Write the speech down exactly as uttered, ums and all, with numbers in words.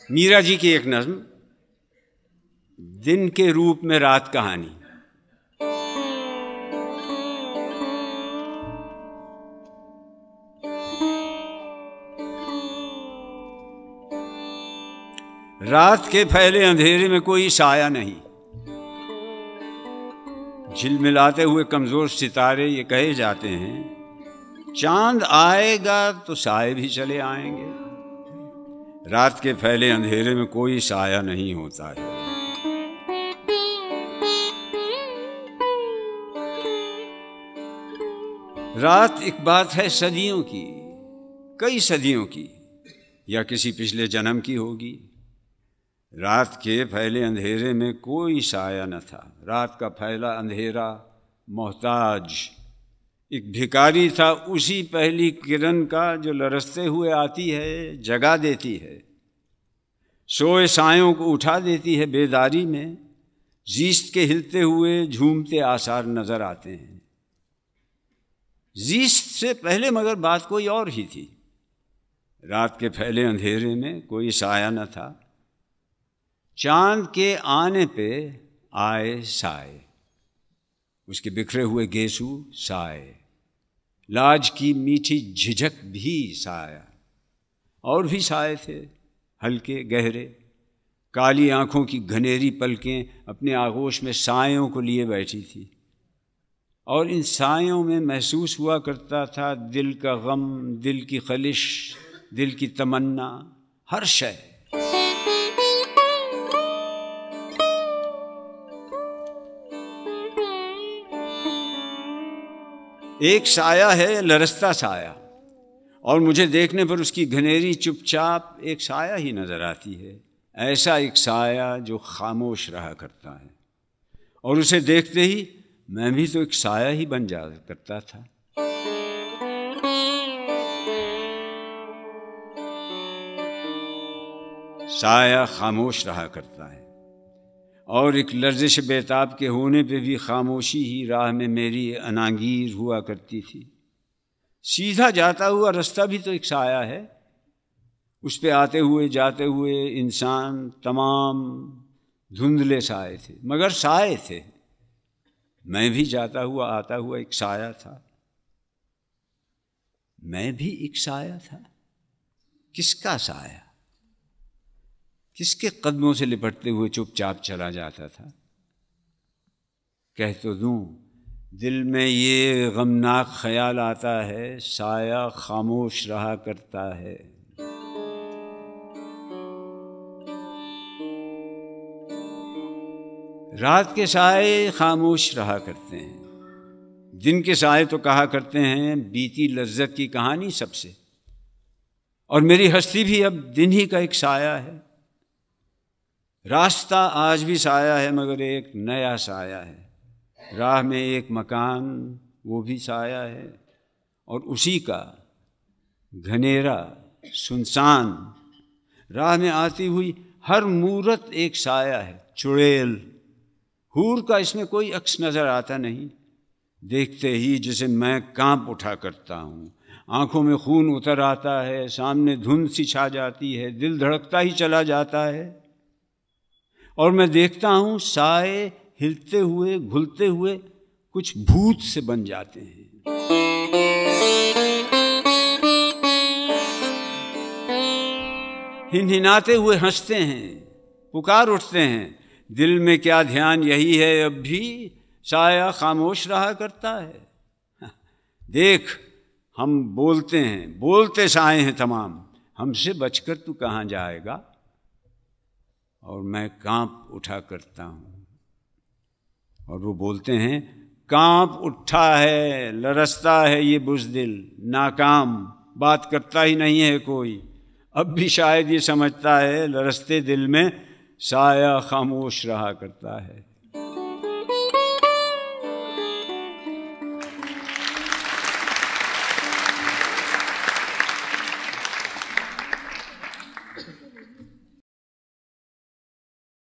मीरा जी की एक नज्म, दिन के रूप में रात कहानी। रात के फैले अंधेरे में कोई साया नहीं, झिलमिलाते हुए कमजोर सितारे ये कहे जाते हैं, चांद आएगा तो साए भी चले आएंगे। रात के फैले अंधेरे में कोई साया नहीं होता है। रात एक बात है सदियों की, कई सदियों की, या किसी पिछले जन्म की होगी। रात के फैले अंधेरे में कोई साया न था। रात का फैला अंधेरा मोहताज एक भिखारी था उसी पहली किरण का जो लरसते हुए आती है, जगा देती है, सोए सायों को उठा देती है। बेदारी में जीस्त के हिलते हुए झूमते आसार नजर आते हैं। जीस्त से पहले मगर बात कोई और ही थी। रात के फैले अंधेरे में कोई साया न था। चांद के आने पे आए साए, उसके बिखरे हुए गेसू साए, लाज की मीठी झिझक भी साया। और भी साए थे, हल्के गहरे, काली आंखों की घनेरी पलकें अपने आगोश में सायों को लिए बैठी थी। और इन सायों में महसूस हुआ करता था दिल का गम, दिल की खलिश, दिल की तमन्ना, हर शय। एक साया है, लरसता साया, और मुझे देखने पर उसकी घनेरी चुपचाप एक साया ही नजर आती है। ऐसा एक साया जो खामोश रहा करता है, और उसे देखते ही मैं भी तो एक साया ही बन जा करता था। साया खामोश रहा करता है, और एक लर्जिश बेताब के होने पे भी खामोशी ही राह में मेरी अनांगीर हुआ करती थी। सीधा जाता हुआ रास्ता भी तो एक साया है, उस पे आते हुए जाते हुए इंसान तमाम धुंधले साए थे, मगर साए थे। मैं भी जाता हुआ आता हुआ एक साया था। मैं भी एक साया था। किसका साया? किसके कदमों से लिपटते हुए चुपचाप चला जाता था? कह तो दूं, दिल में ये गमनाक ख्याल आता है, साया खामोश रहा करता है। रात के साए खामोश रहा करते हैं। दिन के साए तो कहा करते हैं बीती लज्जत की कहानी सबसे। और मेरी हस्ती भी अब दिन ही का एक साया है। रास्ता आज भी साया है, मगर एक नया साया है। राह में एक मकान, वो भी साया है, और उसी का घनेरा सुनसान राह में आती हुई हर मूरत एक साया है। चुड़ैल, हूर का इसमें कोई अक्स नजर आता नहीं। देखते ही जिसे मैं कांप उठा करता हूँ, आंखों में खून उतर आता है, सामने धुंध सी छा जाती है, दिल धड़कता ही चला जाता है। और मैं देखता हूँ साए हिलते हुए, घुलते हुए कुछ भूत से बन जाते हैं। हिनहिनाते हुए हंसते हैं, पुकार उठते हैं। दिल में क्या ध्यान यही है, अब भी साया खामोश रहा करता है। देख, हम बोलते हैं, बोलते साए हैं तमाम, हमसे बचकर तू कहाँ जाएगा? और मैं कांप उठा करता हूँ। और वो बोलते हैं, कांप उठा है, लरसता है ये बुज़दिल, नाकाम, बात करता ही नहीं है कोई। अब भी शायद ये समझता है लरसते दिल में साया खामोश रहा करता है।